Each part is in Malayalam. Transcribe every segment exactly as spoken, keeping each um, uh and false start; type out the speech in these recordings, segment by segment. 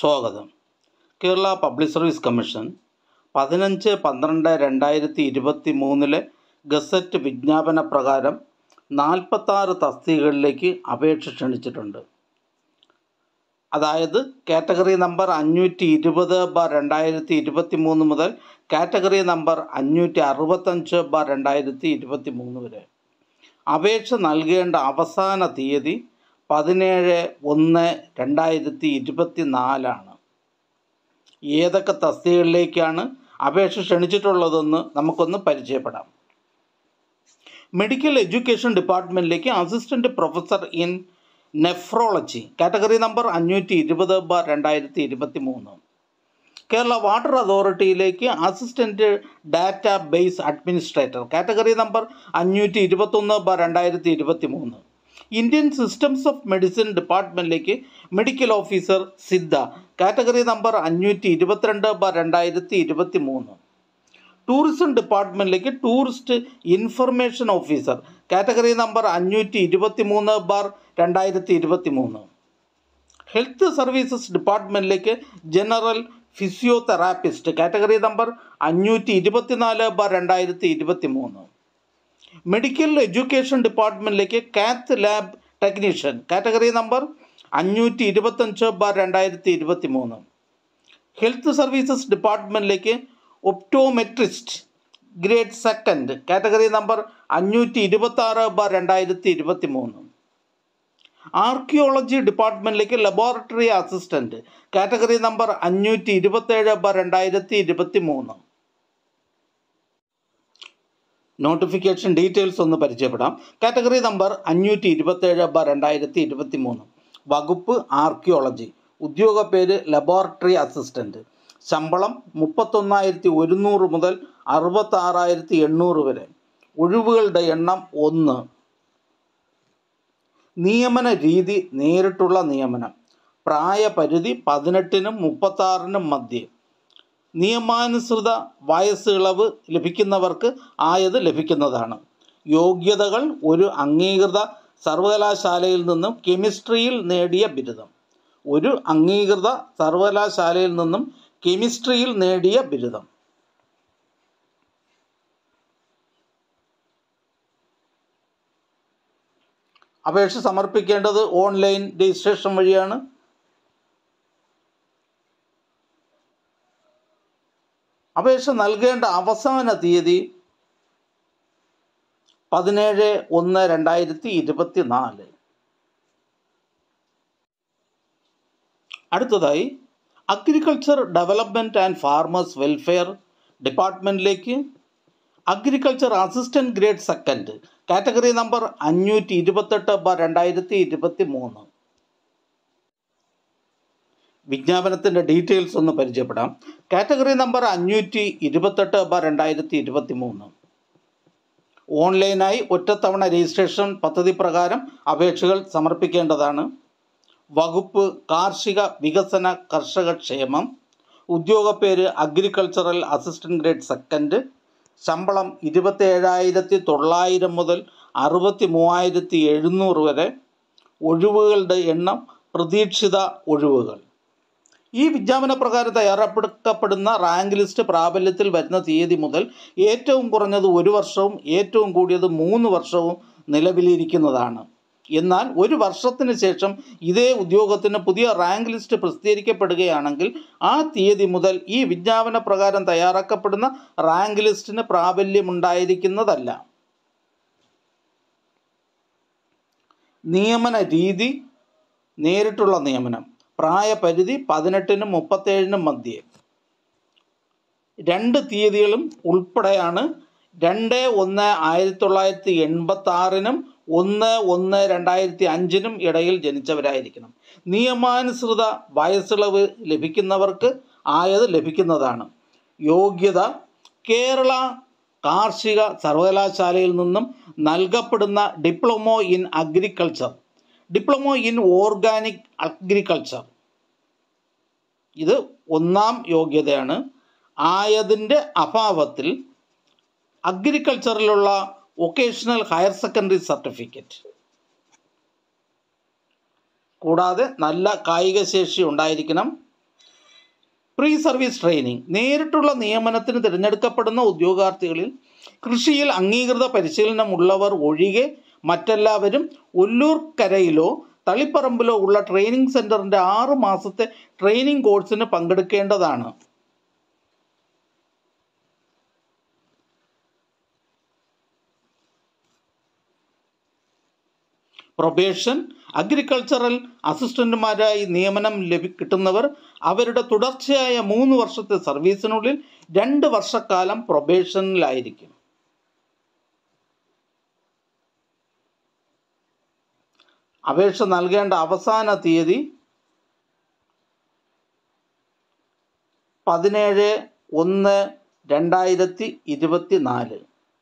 സ്വാഗതം. കേരള പബ്ലിക് സർവീസ് കമ്മീഷൻ പതിനഞ്ച് പന്ത്രണ്ട് രണ്ടായിരത്തി ഇരുപത്തി മൂന്നിലെ ഗസറ്റ് വിജ്ഞാപന പ്രകാരം നാൽപ്പത്താറ് തസ്തികകളിലേക്ക് അപേക്ഷ ക്ഷണിച്ചിട്ടുണ്ട്. അതായത് കാറ്റഗറി നമ്പർ അഞ്ഞൂറ്റി ഇരുപത് ബാർ രണ്ടായിരത്തി ഇരുപത്തി മൂന്ന് മുതൽ കാറ്റഗറി നമ്പർ അഞ്ഞൂറ്റി അറുപത്തഞ്ച് ബാർ രണ്ടായിരത്തി ഇരുപത്തി മൂന്ന് വരെ. അപേക്ഷ നൽകേണ്ട അവസാന തീയതി പതിനേഴ് ഒന്ന് രണ്ടായിരത്തി ഇരുപത്തി നാലാണ്. ഏതൊക്കെ തസ്തികകളിലേക്കാണ് അപേക്ഷ ക്ഷണിച്ചിട്ടുള്ളതെന്ന് നമുക്കൊന്ന് പരിചയപ്പെടാം. മെഡിക്കൽ എഡ്യൂക്കേഷൻ ഡിപ്പാർട്ട്മെൻറ്റിലേക്ക് assistant professor in nephrology category number അഞ്ഞൂറ്റി ഇരുപത് ബാർ രണ്ടായിരത്തി ഇരുപത്തി മൂന്ന്. കേരള വാട്ടർ അതോറിറ്റിയിലേക്ക് assistant database administrator category number അഞ്ഞൂറ്റി ഇരുപത്തൊന്ന് ബാർ രണ്ടായിരത്തി ഇരുപത്തി മൂന്ന്. ഇന്ത്യൻ സിസ്റ്റംസ് ഓഫ് മെഡിസിൻ ഡിപ്പാർട്ട്മെൻറ്റിലേക്ക് medical officer Siddha category number അഞ്ഞൂറ്റി ഇരുപത്തിരണ്ട് ബാർ രണ്ടായിരത്തി ഇരുപത്തി മൂന്ന്. ടൂറിസം ഡിപ്പാർട്ട്മെൻറ്റിലേക്ക് tourist information officer category number അഞ്ഞൂറ്റി ഇരുപത്തി മൂന്ന് ബാർ രണ്ടായിരത്തി ഇരുപത്തി മൂന്ന്. ഹെൽത്ത് സർവീസസ് ഡിപ്പാർട്ട്മെൻറ്റിലേക്ക് ജനറൽ ഫിസിയോതെറാപ്പിസ്റ്റ് കാറ്റഗറി നമ്പർ അഞ്ഞൂറ്റി ഇരുപത്തിനാല് ബാർ രണ്ടായിരത്തി ഇരുപത്തി മൂന്ന്. Medical education ഡിപ്പാർട്ട്മെൻറ്റിലേക്ക് cath lab technician category number അഞ്ഞൂറ്റി ഇരുപത്തഞ്ച് ബാർ രണ്ടായിരത്തി ഇരുപത്തി മൂന്ന്. ഹെൽത്ത് സർവീസസ് ഡിപ്പാർട്ട്മെൻറ്റിലേക്ക് optometrist grade second category number അഞ്ഞൂറ്റി ഇരുപത്താറ് ബാർ രണ്ടായിരത്തി ഇരുപത്തി മൂന്ന്. ആർക്കിയോളജി ഡിപ്പാർട്ട്മെൻറ്റിലേക്ക് ലബോറട്ടറി അസിസ്റ്റൻറ്റ് കാറ്റഗറി നമ്പർ അഞ്ഞൂറ്റി ഇരുപത്തേഴ് ബാർ രണ്ടായിരത്തി ഇരുപത്തി മൂന്ന്. നോട്ടിഫിക്കേഷൻ ഡീറ്റെയിൽസ് ഒന്ന് പരിചയപ്പെടാം. കാറ്റഗറി നമ്പർ അഞ്ഞൂറ്റി ഇരുപത്തേഴ് ബാർ രണ്ടായിരത്തി ഇരുപത്തി മൂന്ന്. വകുപ്പ് ആർക്കിയോളജി. ഉദ്യോഗ പേര് ലബോറട്ടറി അസിസ്റ്റൻറ്റ്. ശമ്പളം മുപ്പത്തൊന്നായിരത്തി ഒരുന്നൂറ് മുതൽ അറുപത്താറായിരത്തി എണ്ണൂറ് വരെ. ഒഴിവുകളുടെ എണ്ണം ഒന്ന്. നിയമന രീതി നേരിട്ടുള്ള നിയമനം. പ്രായപരിധി പതിനെട്ടിനും മുപ്പത്താറിനും മധ്യേ. നിയമാനുസൃത വയസ്സ് ഇളവ് ലഭിക്കുന്നവർക്ക് ആയത് ലഭിക്കുന്നതാണ്. യോഗ്യതകൾ: ഒരു അംഗീകൃത സർവകലാശാലയിൽ നിന്നും കെമിസ്ട്രിയിൽ നേടിയ ബിരുദം. ഒരു അംഗീകൃത സർവകലാശാലയിൽ നിന്നും കെമിസ്ട്രിയിൽ നേടിയ ബിരുദം. അപേക്ഷ സമർപ്പിക്കേണ്ടത് ഓൺലൈൻ രജിസ്ട്രേഷൻ വഴിയാണ്. അപേക്ഷ നൽകേണ്ട അവസാന തീയതി പതിനേഴ് ഒന്ന് രണ്ടായിരത്തി ഇരുപത്തി നാല്. അടുത്തതായി agriculture development and farmers welfare ഡിപ്പാർട്ട്മെൻറ്റിലേക്ക് agriculture assistant grade second category number അഞ്ഞൂറ്റി ഇരുപത്തെട്ട് ബാർ രണ്ടായിരത്തി ഇരുപത്തി മൂന്ന്. വിജ്ഞാപനത്തിൻ്റെ ഡീറ്റെയിൽസ് ഒന്ന് പരിചയപ്പെടാം. കാറ്റഗറി നമ്പർ അഞ്ഞൂറ്റി ഇരുപത്തെട്ട് ബാർ രണ്ടായിരത്തി ഇരുപത്തി മൂന്ന്. ഓൺലൈനായി ഒറ്റത്തവണ രജിസ്ട്രേഷൻ പദ്ധതി പ്രകാരം അപേക്ഷകൾ സമർപ്പിക്കേണ്ടതാണ്. വകുപ്പ് കാർഷിക വികസന കർഷക ക്ഷേമം. ഉദ്യോഗ പേര് അഗ്രികൾച്ചറൽ അസിസ്റ്റൻറ്റ് ഗ്രേഡ് സെക്കൻഡ്. ശമ്പളം ഇരുപത്തേഴായിരത്തി തൊള്ളായിരം മുതൽ അറുപത്തി മൂവായിരത്തി എഴുന്നൂറ് വരെ. ഒഴിവുകളുടെ എണ്ണം പ്രതീക്ഷിത ഒഴിവുകൾ. ഈ വിജ്ഞാപന പ്രകാരം തയ്യാറാക്കപ്പെടുന്ന റാങ്ക് ലിസ്റ്റ് പ്രാബല്യത്തിൽ വരുന്ന തീയതി മുതൽ ഏറ്റവും കുറഞ്ഞത് ഒരു വർഷവും ഏറ്റവും കൂടിയത് മൂന്ന് വർഷവും നിലവിലിരിക്കുന്നതാണ്. എന്നാൽ ഒരു വർഷത്തിന് ശേഷം ഇതേ ഉദ്യോഗത്തിന് പുതിയ റാങ്ക് ലിസ്റ്റ് പ്രസിദ്ധീകരിക്കപ്പെടുകയാണെങ്കിൽ ആ തീയതി മുതൽ ഈ വിജ്ഞാപന പ്രകാരം തയ്യാറാക്കപ്പെടുന്ന റാങ്ക് ലിസ്റ്റിന് പ്രാബല്യമുണ്ടായിരിക്കുന്നതല്ല. നിയമന രീതി നേരിട്ടുള്ള നിയമനം. പ്രായപരിധി പതിനെട്ടിനും മുപ്പത്തേഴിനും മധ്യേ. രണ്ട് തീയതികളും ഉൾപ്പെടെയാണ് രണ്ട് ഒന്ന് ആയിരത്തി തൊള്ളായിരത്തി എൺപത്തി ആറിനും ഒന്ന് ഒന്ന് രണ്ടായിരത്തി അഞ്ചിനും ഇടയിൽ ജനിച്ചവരായിരിക്കണം. നിയമാനുസൃത വയസ്സിളവ് ലഭിക്കുന്നവർക്ക് ആയത് ലഭിക്കുന്നതാണ്. യോഗ്യത: കേരള കാർഷിക സർവകലാശാലയിൽ നിന്നും നൽകപ്പെടുന്ന diploma in agriculture, diploma in organic agriculture. ഇത് ഒന്നാം യോഗ്യതയാണ്. ആയതിൻ്റെ അഭാവത്തിൽ അഗ്രികൾച്ചറിലുള്ള വൊക്കേഷണൽ ഹയർ സെക്കൻഡറി സർട്ടിഫിക്കറ്റ്. കൂടാതെ നല്ല കായിക ശേഷി ഉണ്ടായിരിക്കണം. Pre service training. നേരിട്ടുള്ള നിയമനത്തിന് തിരഞ്ഞെടുക്കപ്പെടുന്ന ഉദ്യോഗാർത്ഥികളിൽ കൃഷിയിൽ അംഗീകൃത പരിശീലനമുള്ളവർ ഒഴികെ മറ്റെല്ലാവരും ഒല്ലൂർക്കരയിലോ തളിപ്പറമ്പിലോ ഉള്ള ട്രെയിനിങ് സെൻറ്ററിൻ്റെ ആറ് മാസത്തെ ട്രെയിനിങ് കോഴ്സിന് പങ്കെടുക്കേണ്ടതാണ്. പ്രൊബേഷൻ. അഗ്രികൾച്ചറൽ അസിസ്റ്റന്റുമാരായി നിയമനം ലഭി കിട്ടുന്നവർ അവരുടെ തുടർച്ചയായ മൂന്ന് വർഷത്തെ സർവീസിനുള്ളിൽ രണ്ട് വർഷക്കാലം പ്രൊബേഷനിലായിരിക്കും. അപേക്ഷ നൽകേണ്ട അവസാന തീയതി പതിനേഴ് ഒന്ന് രണ്ടായിരത്തി ഇരുപത്തി നാല്.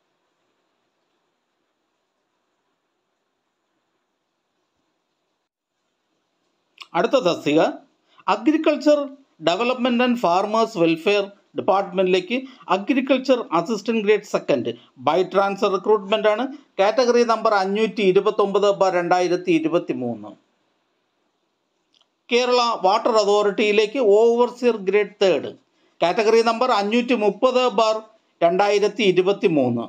അടുത്ത തസ്തിക agriculture development and farmers welfare ഡിപ്പാർട്ട്മെൻറ്റിലേക്ക് agriculture assistant grade second by transfer recruitment ആണ്. കാറ്റഗറി നമ്പർ അഞ്ഞൂറ്റി ഇരുപത്തൊമ്പത് ബാർ രണ്ടായിരത്തി ഇരുപത്തി മൂന്ന്. കേരള വാട്ടർ അതോറിറ്റിയിലേക്ക് overseer grade third. Category number അഞ്ഞൂറ്റി മുപ്പത് ബാർ രണ്ടായിരത്തി ഇരുപത്തി മൂന്ന്.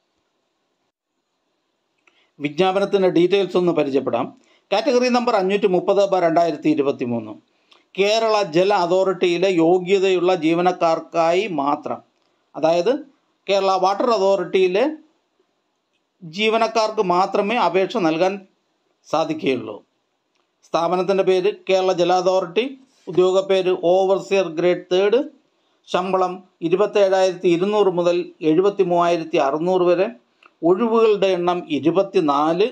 വിജ്ഞാപനത്തിൻ്റെ ഡീറ്റെയിൽസ് ഒന്ന് പരിചയപ്പെടാം. കാറ്റഗറി നമ്പർ അഞ്ഞൂറ്റി മുപ്പത് ബാർ രണ്ടായിരത്തി ഇരുപത്തി മൂന്ന്. കേരള ജല അതോറിറ്റിയിലെ യോഗ്യതയുള്ള ജീവനക്കാർക്കായി മാത്രം. അതായത് കേരള വാട്ടർ അതോറിറ്റിയിലെ ജീവനക്കാർക്ക് മാത്രമേ അപേക്ഷ നൽകാൻ സാധിക്കുകയുള്ളൂ. സ്ഥാപനത്തിൻ്റെ പേര് കേരള ജല അതോറിറ്റി. ഉദ്യോഗ പേര് ഓവർസിയർ ഗ്രേഡ് തേർഡ്. ശമ്പളം ഇരുപത്തേഴായിരത്തി ഇരുന്നൂറ് മുതൽ എഴുപത്തി മൂവായിരത്തി അറുന്നൂറ് വരെ. ഒഴിവുകളുടെ എണ്ണം ഇരുപത്തി നാല്.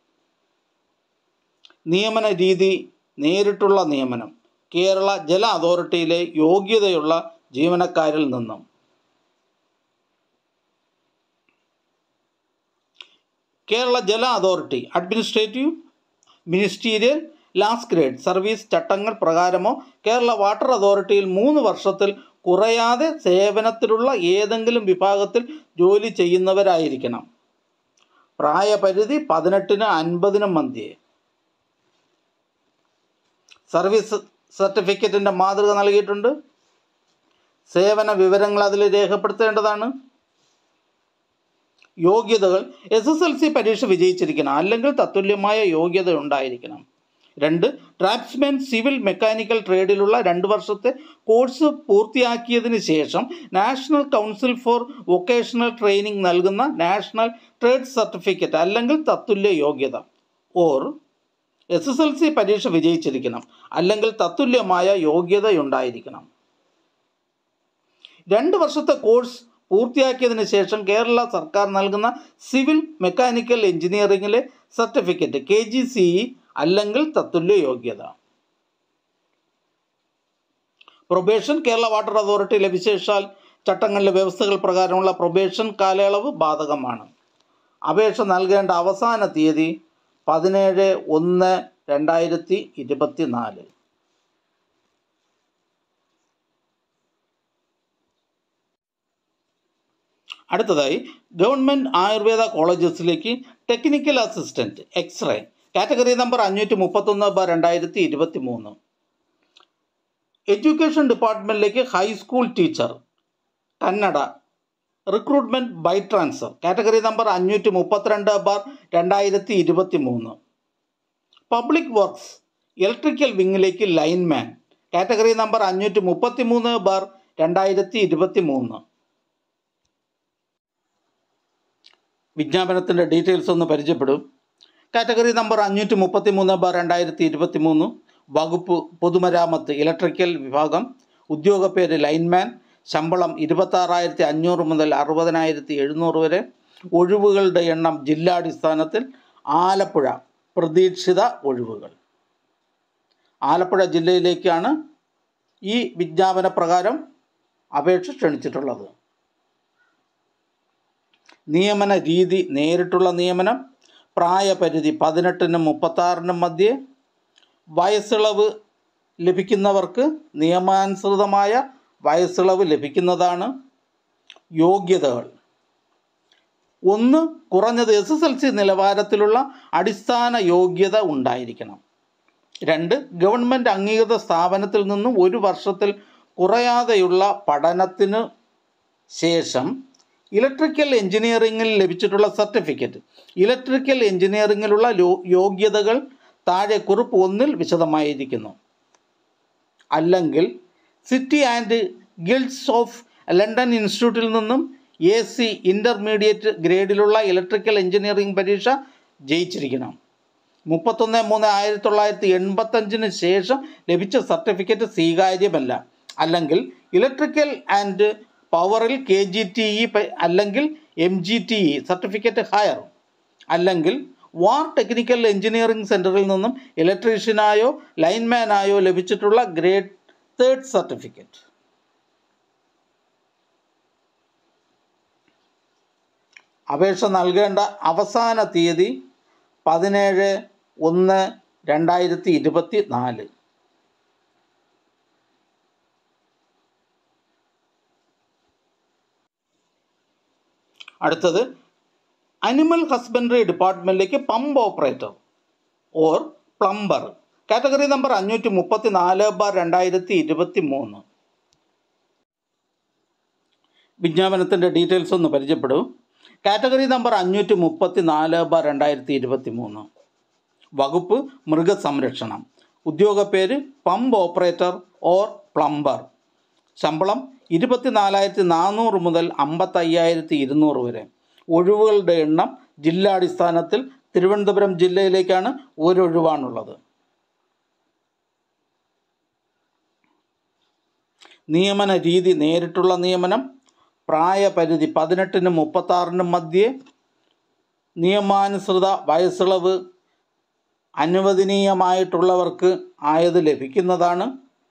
നിയമന രീതി നേരിട്ടുള്ള നിയമനം. കേരള ജല അതോറിറ്റിയിലെ യോഗ്യതയുള്ള ജീവനക്കാരിൽ നിന്നും. കേരള ജല authority administrative ministerial last grade service ചട്ടങ്ങൾ പ്രകാരമോ കേരള വാട്ടർ അതോറിറ്റിയിൽ മൂന്ന് വർഷത്തിൽ കുറയാതെ സേവനത്തിലുള്ള ഏതെങ്കിലും വിഭാഗത്തിൽ ജോലി ചെയ്യുന്നവരായിരിക്കണം. പ്രായപരിധി പതിനെട്ടിന് അൻപതിനും മധ്യേ. സർവീസ് സർട്ടിഫിക്കറ്റിൻ്റെ മാതൃക നൽകിയിട്ടുണ്ട്. സേവന വിവരങ്ങൾ അതിൽ രേഖപ്പെടുത്തേണ്ടതാണ്. യോഗ്യതകൾ എസ് എസ് എൽ സി പരീക്ഷ വിജയിച്ചിരിക്കണം, അല്ലെങ്കിൽ തത്തുല്യമായ യോഗ്യത ഉണ്ടായിരിക്കണം. രണ്ട്, ഡ്രാഫ്റ്റ്സ്മാൻ സിവിൽ മെക്കാനിക്കൽ ട്രേഡിലുള്ള രണ്ട് വർഷത്തെ കോഴ്സ് പൂർത്തിയാക്കിയതിന് ശേഷം national council for vocational training നൽകുന്ന നാഷണൽ ട്രേഡ് സർട്ടിഫിക്കറ്റ് അല്ലെങ്കിൽ തത്തുല്യ യോഗ്യത. Or S S L C പരീക്ഷ വിജയിച്ചിരിക്കണം, അല്ലെങ്കിൽ തത്തുല്യമായ യോഗ്യതയുണ്ടായിരിക്കണം. രണ്ട് വർഷത്തെ കോഴ്സ് പൂർത്തിയാക്കിയതിന് ശേഷം കേരള സർക്കാർ നൽകുന്ന സിവിൽ മെക്കാനിക്കൽ എഞ്ചിനീയറിംഗിലെ certificate K G C E അല്ലെങ്കിൽ തത്തുല്യ യോഗ്യത. പ്രൊബേഷൻ. കേരള വാട്ടർ അതോറിറ്റിയിലെ വിശേഷാൽ ചട്ടങ്ങളിലെ വ്യവസ്ഥകൾ പ്രകാരമുള്ള പ്രൊബേഷൻ കാലയളവ് ബാധകമാണ്. അപേക്ഷ നൽകേണ്ട അവസാന തീയതി പതിനേഴ് ഒന്ന് രണ്ടായിരത്തി ഇരുപത്തി നാല്. അടുത്തതായി ഗവൺമെൻറ് ആയുർവേദ കോളേജസിലേക്ക് technical assistant x-ray. Category number അഞ്ഞൂറ്റി മുപ്പത്തൊന്ന് ബാർ രണ്ടായിരത്തി ഇരുപത്തി മൂന്ന്. എഡ്യൂക്കേഷൻ ഡിപ്പാർട്ട്മെൻറ്റിലേക്ക് high school teacher Kannada recruitment by transfer. Category number അഞ്ഞൂറ്റി മുപ്പത്തിരണ്ട് ബാർ രണ്ടായിരത്തി ഇരുപത്തി മൂന്ന്. പബ്ലിക് വർക്ക്സ് ഇലക്ട്രിക്കൽ വിങ്ങിലേക്ക് ലൈൻമാൻ. കാറ്റഗറി നമ്പർ അഞ്ഞൂറ്റി മുപ്പത്തി മൂന്ന് ബാർ രണ്ടായിരത്തി ഇരുപത്തി മൂന്ന്. വിജ്ഞാപനത്തിൻ്റെ ഡീറ്റെയിൽസ് ഒന്ന് പരിചയപ്പെടും. കാറ്റഗറി നമ്പർ അഞ്ഞൂറ്റി മുപ്പത്തി മൂന്ന് ബാർ രണ്ടായിരത്തി ഇരുപത്തി മൂന്ന്. വകുപ്പ് പൊതുമരാമത്ത് ഇലക്ട്രിക്കൽ വിഭാഗം. ഉദ്യോഗ പേര് ലൈൻമാൻ. ശമ്പളം ഇരുപത്താറായിരത്തി അഞ്ഞൂറ് മുതൽ അറുപതിനായിരത്തി എഴുന്നൂറ് വരെ. ഒഴിവുകളുടെ എണ്ണം ജില്ലാടിസ്ഥാനത്തിൽ. ആലപ്പുഴ പ്രതീക്ഷിത ഒഴിവുകൾ. ആലപ്പുഴ ജില്ലയിലേക്കാണ് ഈ വിജ്ഞാപന പ്രകാരം അപേക്ഷ ക്ഷണിച്ചിട്ടുള്ളത്. നിയമന രീതി നേരിട്ടുള്ള നിയമനം. പ്രായപരിധി പതിനെട്ടിനും മുപ്പത്താറിനും മധ്യേ. വയസ്സിളവ് ലഭിക്കുന്നവർക്ക് നിയമാനുസൃതമായ വയസ്സിളവ് ലഭിക്കുന്നതാണ്. യോഗ്യതകൾ: ഒന്ന്, കുറഞ്ഞത് എസ് എസ് എൽ സി നിലവാരത്തിലുള്ള അടിസ്ഥാന യോഗ്യത ഉണ്ടായിരിക്കണം. രണ്ട്, ഗവൺമെൻറ് അംഗീകൃത സ്ഥാപനത്തിൽ നിന്നും ഒരു വർഷത്തിൽ കുറയാതെയുള്ള പഠനത്തിനു ശേഷം ഇലക്ട്രിക്കൽ എഞ്ചിനീയറിംഗിൽ ലഭിച്ചിട്ടുള്ള സർട്ടിഫിക്കറ്റ്. ഇലക്ട്രിക്കൽ എഞ്ചിനീയറിംഗിലുള്ള യോഗ്യതകൾ താഴെ കുറിപ്പ് ഒന്നിൽ വിശദമായിരിക്കുന്നു. അല്ലെങ്കിൽ city and guilds of London ഇൻസ്റ്റിറ്റ്യൂട്ടിൽ നിന്നും എ സി ഇൻ്റർമീഡിയറ്റ് ഗ്രേഡിലുള്ള ഇലക്ട്രിക്കൽ എഞ്ചിനീയറിംഗ് പരീക്ഷ ജയിച്ചിരിക്കണം. മുപ്പത്തൊന്ന് മൂന്ന് ആയിരത്തി തൊള്ളായിരത്തി എൺപത്തഞ്ചിന് ശേഷം ലഭിച്ച സർട്ടിഫിക്കറ്റ് സ്വീകാര്യമല്ല. അല്ലെങ്കിൽ ഇലക്ട്രിക്കൽ ആൻഡ് പവറിൽ കെ ജി ടി ഇ അല്ലെങ്കിൽ M G T E certificate higher. അല്ലെങ്കിൽ വാർ ടെക്നിക്കൽ എഞ്ചിനീയറിംഗ് സെൻറ്ററിൽ നിന്നും ഇലക്ട്രീഷ്യനായോ ലൈൻമാനായോ ലഭിച്ചിട്ടുള്ള ഗ്രേഡ് തേർഡ് സർട്ടിഫിക്കറ്റ്. അപേക്ഷ നൽകേണ്ട അവസാന തീയതി പതിനേഴ് ഒന്ന് രണ്ടായിരത്തി ഇരുപത്തി നാല്. അടുത്തത് അനിമൽ ഹസ്ബൻഡറി ഡിപ്പാർട്ട്മെൻറ്റിലേക്ക് pump operator or plumber. Category number അഞ്ഞൂറ്റി മുപ്പത്തി നാല് ബാർ രണ്ടായിരത്തി ഇരുപത്തി മൂന്ന്. വിജ്ഞാപനത്തിൻ്റെ ഡീറ്റെയിൽസ് ഒന്ന് പരിചയപ്പെടും. കാറ്റഗറി നമ്പർ അഞ്ഞൂറ്റി മുപ്പത്തി നാല് ബാർ രണ്ടായിരത്തി ഇരുപത്തി മൂന്ന്. വകുപ്പ് മൃഗസംരക്ഷണം. ഉദ്യോഗപ്പേര് പമ്പ് ഓപ്പറേറ്റർ ഓർ പ്ലംബർ. ശമ്പളം ഇരുപത്തി നാലായിരത്തി നാനൂറ് മുതൽ അമ്പത്തയ്യായിരത്തി ഇരുന്നൂറ് വരെ. ഒഴിവുകളുടെ എണ്ണം ജില്ലാടിസ്ഥാനത്തിൽ തിരുവനന്തപുരം ജില്ലയിലേക്കാണ് ഒരൊഴിവാണുള്ളത്. നിയമന രീതി നേരിട്ടുള്ള നിയമനം. പ്രായപരിധി പതിനെട്ടിനും മുപ്പത്താറിനും മധ്യേ. നിയമാനുസൃത വയസ്സിളവ് അനുവദനീയമായിട്ടുള്ളവർക്ക് ആയത് ലഭിക്കുന്നതാണ്.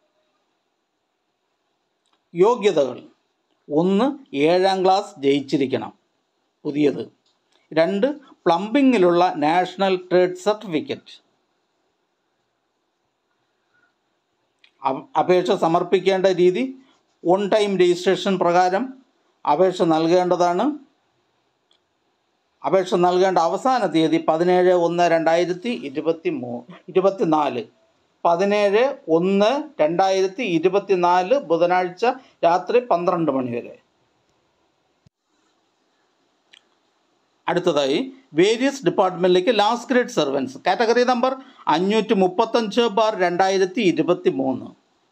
യോഗ്യതകൾ: ഒന്ന്, ഏഴാം ക്ലാസ് ജയിച്ചിരിക്കണം, പുതിയത്. രണ്ട്, പ്ലംബിങ്ങിലുള്ള നാഷണൽ ട്രേഡ് സർട്ടിഫിക്കറ്റ്. അപേക്ഷ സമർപ്പിക്കേണ്ട രീതി ഓൺ ടൈം രജിസ്ട്രേഷൻ പ്രകാരം അപേക്ഷ നൽകേണ്ടതാണ്. അപേക്ഷ നൽകേണ്ട അവസാന തീയതി പതിനേഴ് ഒന്ന് രണ്ടായിരത്തി ഇരുപത്തി മൂ ഇരുപത്തി നാല് പതിനേഴ് ഒന്ന് രണ്ടായിരത്തി ഇരുപത്തി നാല് ബുധനാഴ്ച രാത്രി പന്ത്രണ്ട് മണി വരെ. അടുത്തതായി വേരിയസ് ഡിപ്പാർട്ട്മെൻറ്റിലേക്ക് last grade servants. Category number അഞ്ഞൂറ്റി മുപ്പത്തഞ്ച് ബാർ രണ്ടായിരത്തി ഇരുപത്തി മൂന്ന്.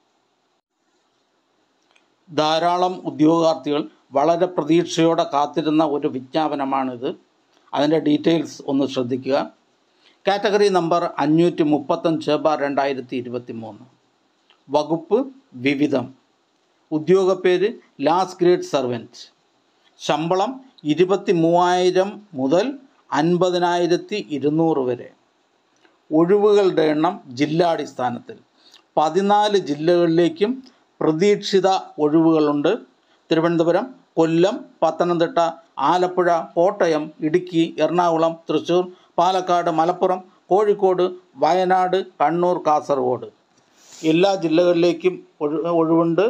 ധാരാളം ഉദ്യോഗാർത്ഥികൾ വളരെ പ്രതീക്ഷയോടെ കാത്തിരുന്ന ഒരു വിജ്ഞാപനമാണിത്. അതിൻ്റെ ഡീറ്റെയിൽസ് ഒന്ന് ശ്രദ്ധിക്കുക. കാറ്റഗറി നമ്പർ അഞ്ഞൂറ്റി മുപ്പത്തഞ്ച് ബാർ രണ്ടായിരത്തി ഇരുപത്തി മൂന്ന്. വകുപ്പ് വിവിധം. ഉദ്യോഗപ്പേര് ലാസ്റ്റ് ഗ്രേഡ് സർവൻറ്റ്. ശമ്പളം ഇരുപത്തി മൂവായിരം മുതൽ അൻപതിനായിരത്തി ഇരുന്നൂറ് വരെ. ഒഴിവുകളുടെ എണ്ണം ജില്ലാടിസ്ഥാനത്തിൽ പതിനാല് ജില്ലകളിലേക്കും പ്രതീക്ഷിത ഒഴിവുകളുണ്ട്. തിരുവനന്തപുരം, കൊല്ലം, പത്തനംതിട്ട, ആലപ്പുഴ, കോട്ടയം, ഇടുക്കി, എറണാകുളം, തൃശ്ശൂർ, പാലക്കാട്, മലപ്പുറം, കോഴിക്കോട്, വയനാട്, കണ്ണൂർ, കാസർഗോഡ് എല്ലാ ജില്ലകളിലേക്കും ഒഴിവുണ്ട്.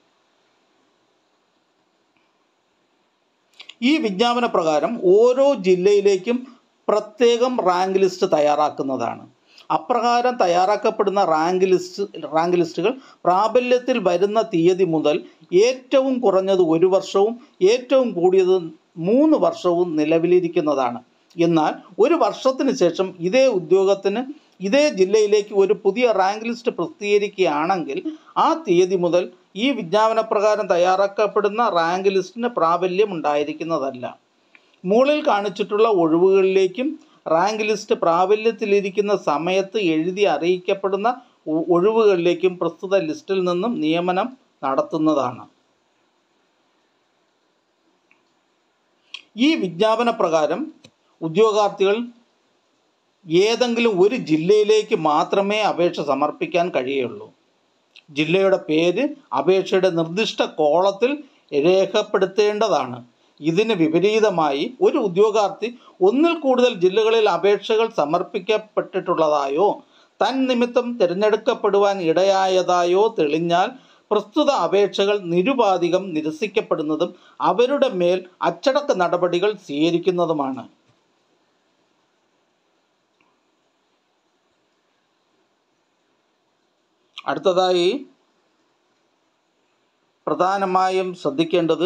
ഈ വിജ്ഞാപന പ്രകാരം ഓരോ ജില്ലയിലേക്കും പ്രത്യേകം റാങ്ക് ലിസ്റ്റ് തയ്യാറാക്കുന്നതാണ്. അപ്രകാരം തയ്യാറാക്കപ്പെടുന്ന റാങ്ക് ലിസ്റ്റ് റാങ്ക് ലിസ്റ്റുകൾ പ്രാബല്യത്തിൽ വരുന്ന തീയതി മുതൽ ഏറ്റവും കുറഞ്ഞത് ഒരു വർഷവും ഏറ്റവും കൂടിയത് മൂന്ന് വർഷവും നിലവിലിരിക്കുന്നതാണ്. എന്നാൽ ഒരു വർഷത്തിന് ശേഷം ഇതേ ഉദ്യോഗത്തിന് ഇതേ ജില്ലയിലേക്ക് ഒരു പുതിയ റാങ്ക് ലിസ്റ്റ് പ്രസിദ്ധീകരിക്കുകയാണെങ്കിൽ ആ തീയതി മുതൽ ഈ വിജ്ഞാപന പ്രകാരം തയ്യാറാക്കപ്പെടുന്ന റാങ്ക് ലിസ്റ്റിന് പ്രാബല്യം ഉണ്ടായിരിക്കുന്നതല്ല. മുകളിൽ കാണിച്ചിട്ടുള്ള ഒഴിവുകളിലേക്കും റാങ്ക് ലിസ്റ്റ് പ്രാബല്യത്തിലിരിക്കുന്ന സമയത്ത് എഴുതി അറിയിക്കപ്പെടുന്ന ഒഴിവുകളിലേക്കും പ്രസ്തുത ലിസ്റ്റിൽ നിന്നും നിയമനം നടത്തുന്നതാണ്. ഈ വിജ്ഞാപന പ്രകാരം ഉദ്യോഗാർത്ഥികൾ ഏതെങ്കിലും ഒരു ജില്ലയിലേക്ക് മാത്രമേ അപേക്ഷ സമർപ്പിക്കാൻ കഴിയുള്ളൂ. ജില്ലയുടെ പേര് അപേക്ഷയുടെ നിർദ്ദിഷ്ട കോളത്തിൽ രേഖപ്പെടുത്തേണ്ടതാണ്. ഇതിന് വിപരീതമായി ഒരു ഉദ്യോഗാർത്ഥി ഒന്നിൽ കൂടുതൽ ജില്ലകളിൽ അപേക്ഷകൾ സമർപ്പിക്കപ്പെട്ടിട്ടുള്ളതായോ തൻ നിമിത്തം തിരഞ്ഞെടുക്കപ്പെടുവാൻ ഇടയായതായോ തെളിഞ്ഞാൽ പ്രസ്തുത അപേക്ഷകൾ നിരുപാധികം നിരസിക്കപ്പെടുന്നതും അവരുടെ മേൽ അച്ചടക്ക നടപടികൾ സ്വീകരിക്കുന്നതുമാണ്. അടുത്തതായി പ്രധാനമായും ശ്രദ്ധിക്കേണ്ടത്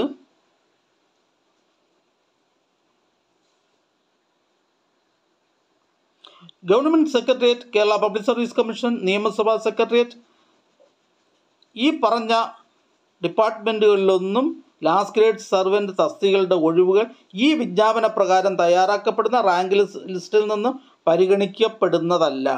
government secretariat, Kerala public service commission, നിയമസഭാ സെക്രട്ടേറിയറ്റ്, ഈ പറഞ്ഞ ഡിപ്പാർട്ട്മെൻറ്റുകളിലൊന്നും ലാസ്റ്റ് ഗ്രേഡ് സർവൻറ്റ് തസ്തികകളുടെ ഒഴിവുകൾ ഈ വിജ്ഞാപന പ്രകാരം തയ്യാറാക്കപ്പെടുന്ന റാങ്ക് ലിസ്റ്റിൽ നിന്നും പരിഗണിക്കപ്പെടുന്നതല്ല.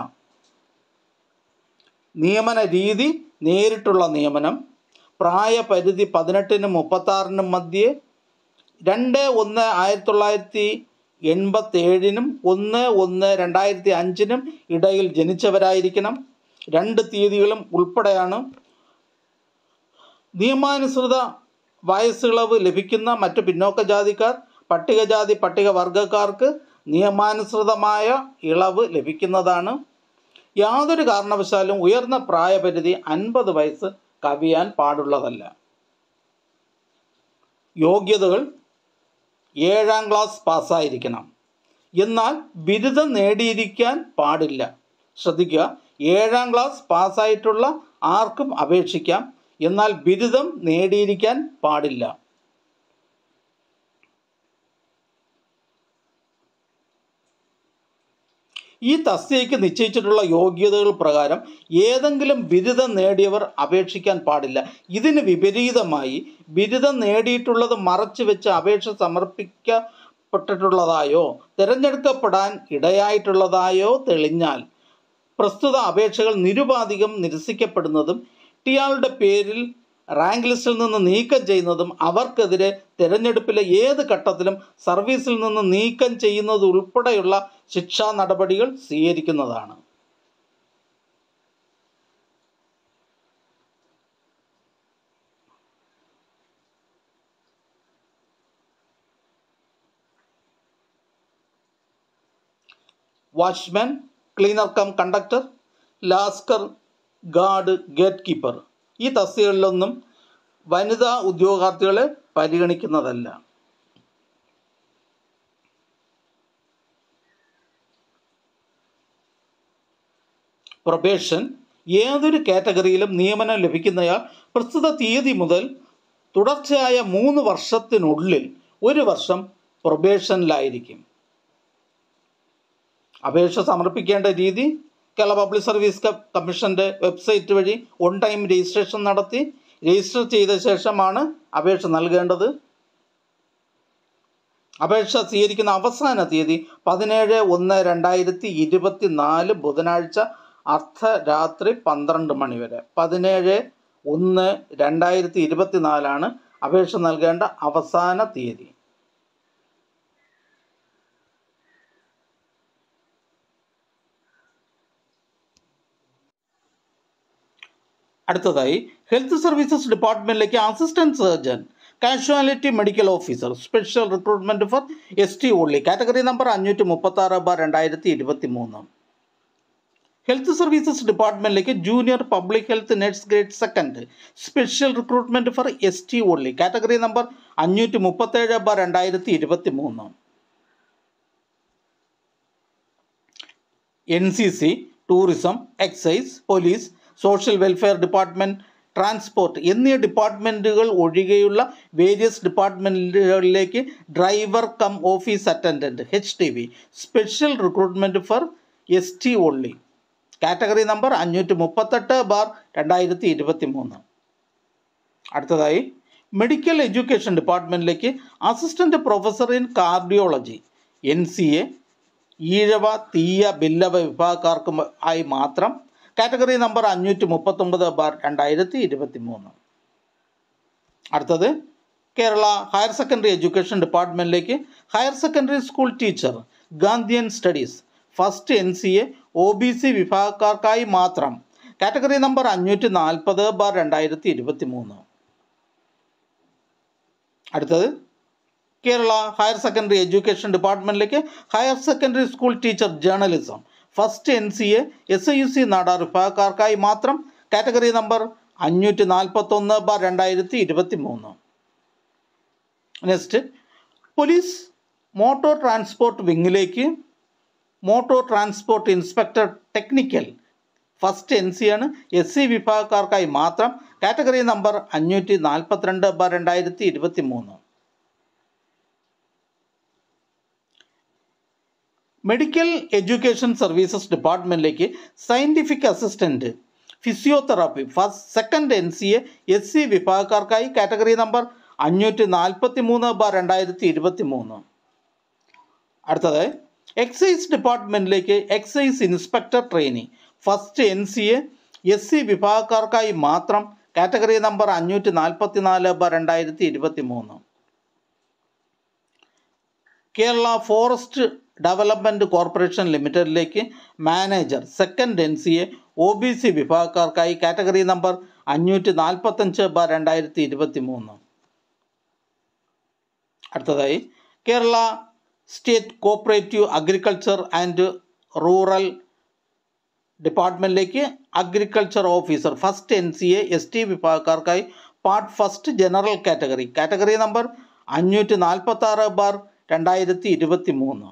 നിയമന രീതി നേരിട്ടുള്ള നിയമനം, പ്രായപരിധി പതിനെട്ടിനും മുപ്പത്താറിനും മധ്യേ, രണ്ട് ഒന്ന് ആയിരത്തി തൊള്ളായിരത്തി എൺപത്തേഴിനും ഒന്ന് ഒന്ന് രണ്ടായിരത്തി അഞ്ചിനും ഇടയിൽ ജനിച്ചവരായിരിക്കണം. രണ്ട് തീയതികളും ഉൾപ്പെടെയാണ്. നിയമാനുസൃത വയസ്സിളവ് ലഭിക്കുന്ന മറ്റു പിന്നോക്ക ജാതിക്കാർ, പട്ടികജാതി പട്ടികവർഗക്കാർക്ക് നിയമാനുസൃതമായ ഇളവ് ലഭിക്കുന്നതാണ്. യാതൊരു കാരണവശാലും ഉയർന്ന പ്രായപരിധി അൻപത് വയസ്സ് കവിയാൻ പാടുള്ളതല്ല. യോഗ്യതകൾ: ഏഴാം ക്ലാസ് പാസ്സായിരിക്കണം. എന്നാൽ ബിരുദം നേടിയിരിക്കാൻ പാടില്ല. ശ്രദ്ധിക്കുക, ഏഴാം ക്ലാസ് പാസ്സായിട്ടുള്ള ആർക്കും അപേക്ഷിക്കാം, എന്നാൽ ബിരുദം നേടിയിരിക്കാൻ പാടില്ല. ഈ തസ്തികയ്ക്ക് നിശ്ചയിച്ചിട്ടുള്ള യോഗ്യതകൾ പ്രകാരം ഏതെങ്കിലും ബിരുദം നേടിയവർ അപേക്ഷിക്കാൻ പാടില്ല. ഇതിന് വിപരീതമായി ബിരുദം നേടിയിട്ടുള്ളത് മറച്ചു വെച്ച് അപേക്ഷ സമർപ്പിക്കപ്പെട്ടിട്ടുള്ളതായോ തിരഞ്ഞെടുക്കപ്പെടാൻ ഇടയായിട്ടുള്ളതായോ തെളിഞ്ഞാൽ പ്രസ്തുത അപേക്ഷകൾ നിരുപാധികം നിരസിക്കപ്പെടുന്നതും ഇയാളുടെ പേരിൽ റാങ്ക് ലിസ്റ്റിൽ നിന്ന് നീക്കം ചെയ്യുന്നതും അവർക്കെതിരെ തിരഞ്ഞെടുപ്പിലെ ഏത് ഘട്ടത്തിലും സർവീസിൽ നിന്ന് നീക്കം ചെയ്യുന്നത് ഉൾപ്പെടെയുള്ള ശിക്ഷാ നടപടികൾ സ്വീകരിക്കുന്നതാണ്. Watchman, cleaner cum conductor, lascar, guard, gatekeeper ഈ തസ്തികകളിലൊന്നും വനിതാ ഉദ്യോഗാർത്ഥികളെ പരിഗണിക്കുന്നതല്ല. പ്രൊബേഷൻ: ഏതൊരു കാറ്റഗറിയിലും നിയമനം ലഭിക്കുന്നയാൾ പ്രസ്തുത തീയതി മുതൽ തുടർച്ചയായ മൂന്ന് വർഷത്തിനുള്ളിൽ ഒരു വർഷം പ്രൊബേഷനിലായിരിക്കും. അപേക്ഷ സമർപ്പിക്കേണ്ട രീതി: കേരള പബ്ലിക് സർവീസ് കമ്മീഷൻ്റെ വെബ്സൈറ്റ് വഴി ഓൺ ടൈം രജിസ്ട്രേഷൻ നടത്തി രജിസ്റ്റർ ചെയ്ത ശേഷമാണ് അപേക്ഷ നൽകേണ്ടത്. അപേക്ഷ സ്വീകരിക്കുന്ന അവസാന തീയതി പതിനേഴ് ഒന്ന് രണ്ടായിരത്തി ഇരുപത്തി നാല് ബുധനാഴ്ച അർദ്ധരാത്രി പന്ത്രണ്ട് മണി വരെ. പതിനേഴ് ഒന്ന് രണ്ടായിരത്തി ഇരുപത്തി നാലാണ് അപേക്ഷ നൽകേണ്ട അവസാന തീയതി. അടുത്തതായി ഹെൽത്ത് സർവീസസ് ഡിപ്പാർട്ട്മെൻറ്റിലേക്ക് assistant surgeon, casualty medical officer, special recruitment for S T only, category number അഞ്ഞൂറ്റി മുപ്പത്തി ആറ് ബാർ രണ്ടായിരത്തി ഇരുപത്തി മൂന്ന്. ഹെൽത്ത് സർവീസസ് ഡിപ്പാർട്ട്മെൻറ്റിലേക്ക് junior public health nurse grade second, special recruitment for S T only, category number അഞ്ഞൂറ്റി മുപ്പത്തേഴ് ബാർ രണ്ടായിരത്തി ഇരുപത്തി മൂന്ന്. N C C, tourism, excise, police, social welfare department, transport എന്നീ ഡിപ്പാർട്ട്മെൻറ്റുകൾ ഒഴികെയുള്ള വേരിയസ് ഡിപ്പാർട്ട്മെൻറ്റുകളിലേക്ക് driver cum office attendant H T V, special recruitment for S T only, category number അഞ്ഞൂറ്റി മുപ്പത്തെട്ട് ബാർ രണ്ടായിരത്തി ഇരുപത്തി മൂന്ന്. അടുത്തതായി മെഡിക്കൽ എഡ്യൂക്കേഷൻ ഡിപ്പാർട്ട്മെൻറ്റിലേക്ക് assistant professor in cardiology N C A, Ezhava, Thiyya, Billava വിഭാഗക്കാർക്ക് ആയി മാത്രം, കാറ്റഗറി നമ്പർ അഞ്ഞൂറ്റി മുപ്പത്തൊമ്പത് ബാർ രണ്ടായിരത്തി ഇരുപത്തി മൂന്ന്. അടുത്തത് കേരള ഹയർ സെക്കൻഡറി എഡ്യൂക്കേഷൻ ഡിപ്പാർട്ട്മെൻറ്റിലേക്ക് higher secondary school teacher, Gandhian studies, first N C A, O B C വിഭാഗക്കാർക്കായി മാത്രം, കാറ്റഗറി നമ്പർ അഞ്ഞൂറ്റി നാൽപ്പത് ബാർ രണ്ടായിരത്തി ഇരുപത്തി മൂന്ന്. അടുത്തത് കേരള ഹയർ സെക്കൻഡറി എഡ്യൂക്കേഷൻ ഡിപ്പാർട്ട്മെൻറ്റിലേക്ക് higher secondary school teacher journalism, first N C A, S I U C Nadar വിഭാഗക്കാർക്കായി മാത്രം, കാറ്റഗറി നമ്പർ അഞ്ഞൂറ്റി നാൽപ്പത്തൊന്ന് ബാർ രണ്ടായിരത്തി ഇരുപത്തി മൂന്ന്. നെക്സ്റ്റ് പോലീസ് മോട്ടോർ ട്രാൻസ്പോർട്ട് വിങ്ങിലേക്ക് motor transport inspector technical, first N C ആണ്. എസ് സി വിഭാഗക്കാർക്കായി മാത്രം. കാറ്റഗറി നമ്പർ അഞ്ഞൂറ്റി നാൽപ്പത്തിരണ്ട് ബാർ രണ്ടായിരത്തി ഇരുപത്തി മൂന്ന്. മെഡിക്കൽ എഡ്യൂക്കേഷൻ സർവീസസ് ഡിപ്പാർട്ട്മെൻറ്റിലേക്ക് scientific assistant physiotherapy first second N C A S C വിഭാഗക്കാർക്കായി കാറ്റഗറി നമ്പർ അഞ്ഞൂറ്റി നാൽപ്പത്തി മൂന്ന് ബാർ രണ്ടായിരത്തി ഇരുപത്തി മൂന്ന്. അടുത്തത് എക്സൈസ് ഡിപ്പാർട്ട്മെൻറ്റിലേക്ക് excise inspector trainee first N C A S C വിഭാഗക്കാർക്കായി മാത്രം. കാറ്റഗറി നമ്പർ അഞ്ഞൂറ്റി നാൽപ്പത്തി നാല് ബാർ രണ്ടായിരത്തി ഇരുപത്തി മൂന്ന്. കേരള ഫോറസ്റ്റ് ഡെവലപ്മെൻറ്റ് കോർപ്പറേഷൻ ലിമിറ്റഡിലേക്ക് manager second N C A O B C വിഭാഗക്കാർക്കായി കാറ്റഗറി നമ്പർ അഞ്ഞൂറ്റി നാൽപ്പത്തഞ്ച് ബാർ രണ്ടായിരത്തി ഇരുപത്തി മൂന്ന്. അടുത്തതായി Kerala state cooperative agriculture and rural ഡിപ്പാർട്ട്മെൻറ്റിലേക്ക് agriculture officer first N C A S T വിഭാഗക്കാർക്കായി part first general category category number അഞ്ഞൂറ്റി നാൽപ്പത്തി ആറ് ബാർ രണ്ടായിരത്തി ഇരുപത്തി മൂന്ന്.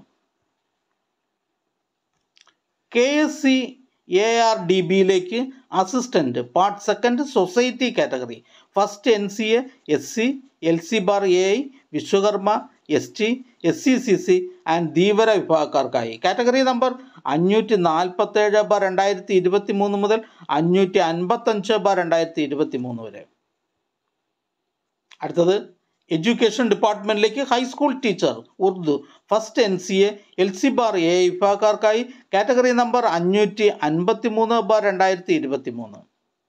K S C A R D ബിയിലേക്ക് assistant part second society category first N C A S C L C bar A I Vishwakarma S T S C C C and Dheevara വിഭാഗക്കാർക്കായി കാറ്റഗറി നമ്പർ അഞ്ഞൂറ്റി നാൽപ്പത്തേഴ് ബാർ രണ്ടായിരത്തി ഇരുപത്തി മൂന്ന് മുതൽ അഞ്ഞൂറ്റി അൻപത്തഞ്ച് ബാർ രണ്ടായിരത്തി ഇരുപത്തി മൂന്ന് വരെ. അടുത്തത് എഡ്യൂക്കേഷൻ ഡിപ്പാർട്ട്മെൻറ്റിലേക്ക് high school teacher Urdu first N C A L C bar A വിഭാഗക്കാർക്കായി കാറ്റഗറി നമ്പർ അഞ്ഞൂറ്റി അൻപത്തി മൂന്ന് ബാർ രണ്ടായിരത്തി ഇരുപത്തി മൂന്ന്.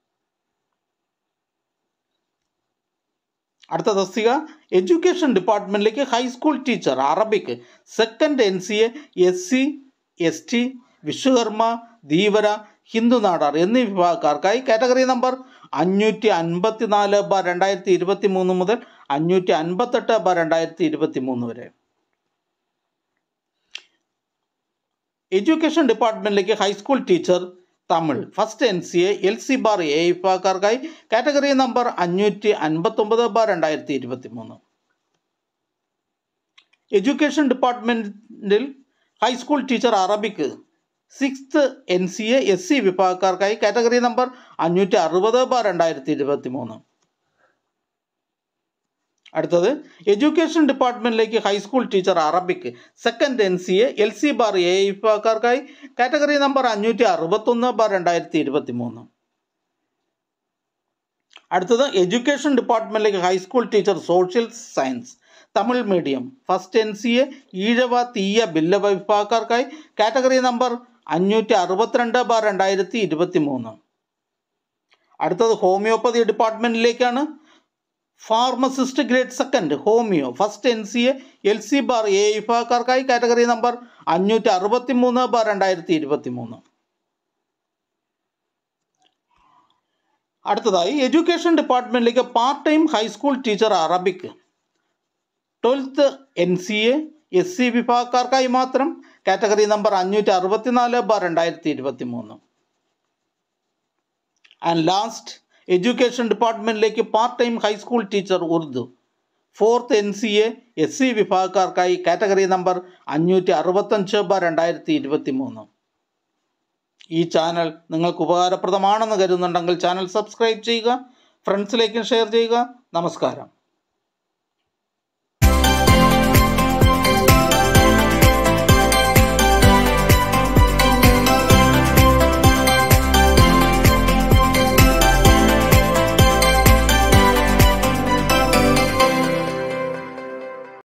അടുത്ത തസ്തിക എഡ്യൂക്കേഷൻ ഡിപ്പാർട്ട്മെൻറ്റിലേക്ക് high school teacher Arabic second N C A S C S T Vishwakarma Dheevara Hindu Nadar എന്നീ വിഭാഗക്കാർക്കായി കാറ്റഗറി നമ്പർ അഞ്ഞൂറ്റി അൻപത്തി നാല് ബാർ രണ്ടായിരത്തി ഇരുപത്തി മൂന്ന് മുതൽ അഞ്ഞൂറ്റി അൻപത്തെട്ട് ബാർ രണ്ടായിരത്തി ഇരുപത്തി മൂന്ന് വരെ. എഡ്യൂക്കേഷൻ ഡിപ്പാർട്ട്മെൻറ്റിലേക്ക് high school teacher Tamil first N C A L C bar A വിഭാഗക്കാർക്കായി കാറ്റഗറി നമ്പർ അഞ്ഞൂറ്റി അൻപത്തൊമ്പത് ബാർ രണ്ടായിരത്തി ഇരുപത്തി മൂന്ന്. എഡ്യൂക്കേഷൻ ഡിപ്പാർട്ട്മെൻറ്റിൽ high school teacher Arabic sixth N C A S C വിഭാഗക്കാർക്കായി കാറ്റഗറി നമ്പർ അഞ്ഞൂറ്റി അറുപത് ബാർ രണ്ടായിരത്തി ഇരുപത്തി മൂന്ന്. അടുത്തത് എഡ്യൂക്കേഷൻ ഡിപ്പാർട്ട്മെൻറ്റിലേക്ക് high school teacher Arabic second N C A L C bar A വിഭാഗക്കാർക്കായി കാറ്റഗറി നമ്പർ അഞ്ഞൂറ്റി അറുപത്തൊന്ന് ബാർ രണ്ടായിരത്തി ഇരുപത്തി മൂന്ന്. അടുത്തത് എഡ്യൂക്കേഷൻ ഡിപ്പാർട്ട്മെൻറ്റിലേക്ക് high school teacher social science Tamil medium first N C A Ezhava Thiyya Billava വിഭാഗക്കാർക്കായി category number അഞ്ഞൂറ്റി അറുപത്തിരണ്ട് ബാർ രണ്ടായിരത്തി ഇരുപത്തി മൂന്ന്. അടുത്തത് ഹോമിയോപ്പതി ഡിപ്പാർട്ട്മെൻറ്റിലേക്കാണ്. Pharmacist grade second homoeo first N C A L C bar A വിഭാഗക്കാർക്കായി കാറ്റഗറി നമ്പർ അഞ്ഞൂറ്റി അറുപത്തി മൂന്ന് ബാർ രണ്ടായിരത്തി ഇരുപത്തി മൂന്ന്. അടുത്തതായി എഡ്യൂക്കേഷൻ ഡിപ്പാർട്ട്മെൻറ്റിലേക്ക് part time high school teacher Arabic twelfth N C A S C വിഭാഗക്കാർക്കായി മാത്രം കാറ്റഗറി നമ്പർ അഞ്ഞൂറ്റി അറുപത്തി നാല് ബാർ രണ്ടായിരത്തി ഇരുപത്തി മൂന്ന്. ആൻഡ് ലാസ്റ്റ് എഡ്യൂക്കേഷൻ ഡിപ്പാർട്ട്മെൻറ്റിലേക്ക് part time high school teacher Urdu fourth N C A S C വിഭാഗക്കാർക്കായി കാറ്റഗറി നമ്പർ അഞ്ഞൂറ്റി അറുപത്തഞ്ച് ബാർ രണ്ടായിരത്തി ഇരുപത്തി മൂന്ന്. ഈ ചാനൽ നിങ്ങൾക്ക് ഉപകാരപ്രദമാണെന്ന് കരുതുന്നുണ്ടെങ്കിൽ ചാനൽ സബ്സ്ക്രൈബ് ചെയ്യുക, ഫ്രണ്ട്സിലേക്കും ഷെയർ ചെയ്യുക. നമസ്കാരം.